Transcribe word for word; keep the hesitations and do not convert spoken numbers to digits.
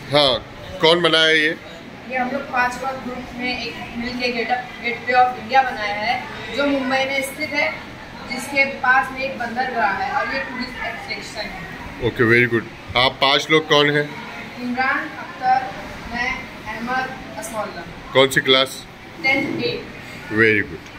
हाँ, कौन बनाया ये? ये हम लोग पांच का ग्रुप में एक मिलके गेटअप गेटवे ऑफ इंडिया बनाया है, जो मुंबई में स्थित है, जिसके पास में एक बंदरगाह है और ये टूरिस्ट अट्रैक्शन है। Okay, very good. आप पांच लोग कौन हैं? इमरान, अख्तर, मैं, अहमद, असमौल्ला। कौन सी class? Tenth A. Very good.